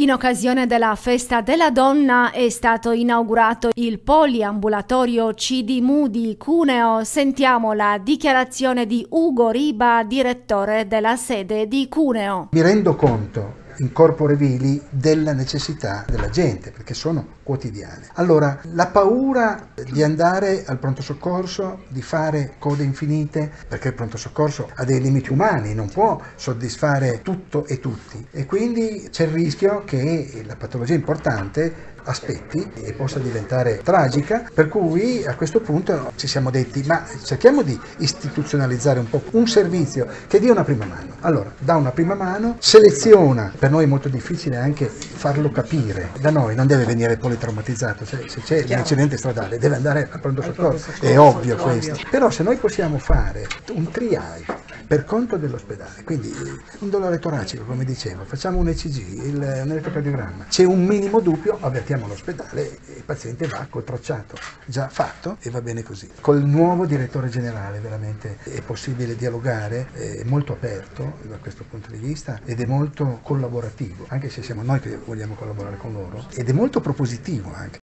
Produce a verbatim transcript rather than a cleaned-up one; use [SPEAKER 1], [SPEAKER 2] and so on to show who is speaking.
[SPEAKER 1] In occasione della Festa della Donna è stato inaugurato il poliambulatorio C D M U di Cuneo. Sentiamo la dichiarazione di Ugo Riba, direttore della sede di Cuneo.
[SPEAKER 2] Mi rendo conto in corpore vili della necessità della gente, perché sono quotidiane. Allora, la paura di andare al pronto soccorso, di fare code infinite, perché il pronto soccorso ha dei limiti umani, non può soddisfare tutto e tutti, e quindi c'è il rischio che la patologia importante aspetti e possa diventare tragica, per cui a questo punto ci siamo detti ma cerchiamo di istituzionalizzare un po' un servizio che dia una prima mano. Allora, dà una prima mano, seleziona, per noi è molto difficile anche farlo capire, da noi non deve venire politraumatizzato, cioè, se c'è un accidente stradale deve andare al pronto soccorso, è ovvio questo, però se noi possiamo fare un triage per conto dell'ospedale, quindi un dolore toracico come dicevo, facciamo un E C G, il, un elettrocardiogramma, c'è un minimo dubbio, avvertiamo l'ospedale e il paziente va col tracciato già fatto e va bene così. Col nuovo direttore generale veramente è possibile dialogare, è molto aperto da questo punto di vista ed è molto collaborativo, anche se siamo noi che vogliamo collaborare con loro, ed è molto propositivo anche.